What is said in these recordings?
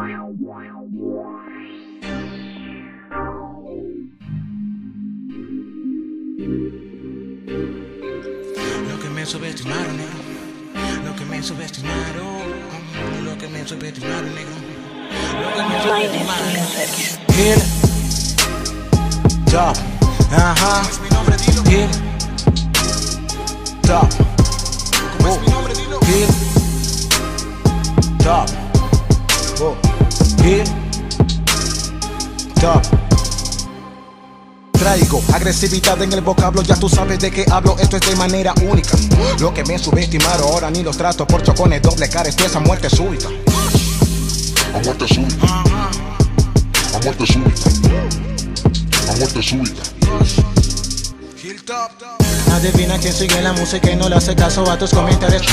Lo que me subestimaron, negro. Lo que me subestimaron. Lo que me subestimaron, negro. Lo que me subestimaron. Hill. Top. Ajá. Hill. Top. ¿Cómo es mi nombre? Dilo. Hill. Top. Hill. Top. Traigo agresividad en el vocablo, ya tú sabes de qué hablo, esto es de manera única. Lo que me subestimaron ahora ni los trato por chocones doble cara, esto es a muerte súbita. A muerte súbita. A muerte súbita. A muerte súbita. Adivina quién sigue la música y no le hace caso a tus comentarios.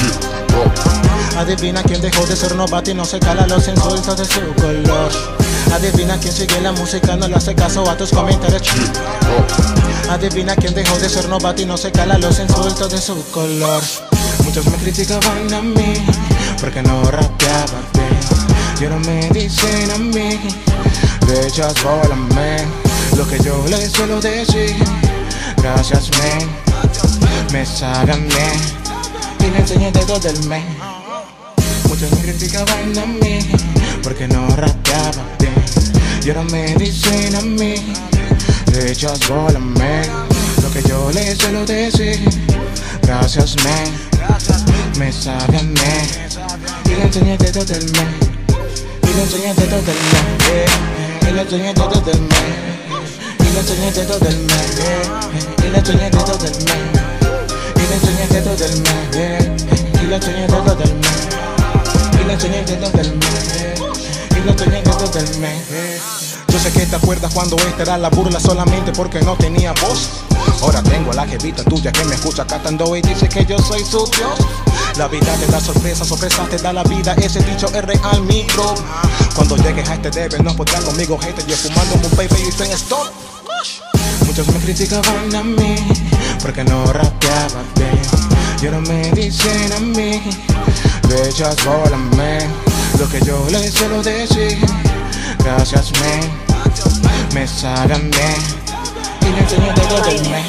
Adivina quién dejó de ser novato y no se cala los insultos de su color. Adivina quién sigue la música, no le hace caso a tus comentarios. Adivina quién dejó de ser novato y no se cala los insultos de su color. Muchos me criticaban a mí porque no rapeaba bien. Y ahora me dicen a mí, le echas bola, man. Lo que yo les suelo decir, gracias, man. Me saben bien y le enseñé el dedo del men. Muchos me criticaban a mí porque no rapeaba bien. Y ahora me dicen a mí, le echas bola, man. Lo que yo les suelo decir, gracias, man. Me saben bien y le enseñé el dedo del men. Y le enseñé el dedo del men. Y le enseñé el dedo del men. Y le enseñé el dedo del men. Y le enseñé el dedo del men. Y le enseñé el dedo del men. Y le enseñé el dedo del men. Y le enseñé el dedo del men. Y le enseñé el dedo del men. Yo sé que te acuerdas cuando esta era la burla solamente porque no tenía voz. Ahora tengo a la jevita tuya que me escucha cantando y dice que yo soy su Dios. La vida te da sorpresas, sorpresas te da la vida, ese dicho es real, micro. Cuando llegues a este debe no podrás conmigo, gente, yo fumándome un baby y estoy en stop. Muchos me criticaban a mí porque no rapeaba bien. Y ahora me dicen a mí, le echas bola, man. Lo que yo les suelo decir, gracias, man. Me saben bien y le enseñé el dedo del men.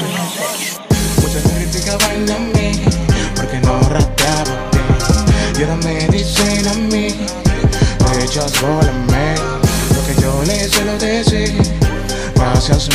Muchos me criticaban a mí porque no rapeaba bien. Y ahora me dicen a mí, le echas bola, man. Lo que yo les suelo decir, gracias,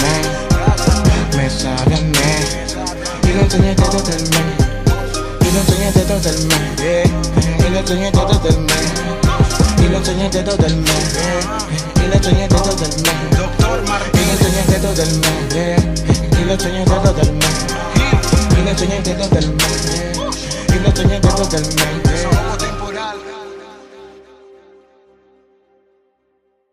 man. Me saben bien y le enseñé el dedo del men. Y le enseñé el dedo del men. Y le enseñé el dedo del men. Y le enseñé el dedo del men. Y le enseñé el dedo del men. Y le enseñé el dedo del men. Y le enseñé el dedo del men. Y le enseñé el dedo del men. Y le enseñé el dedo del men.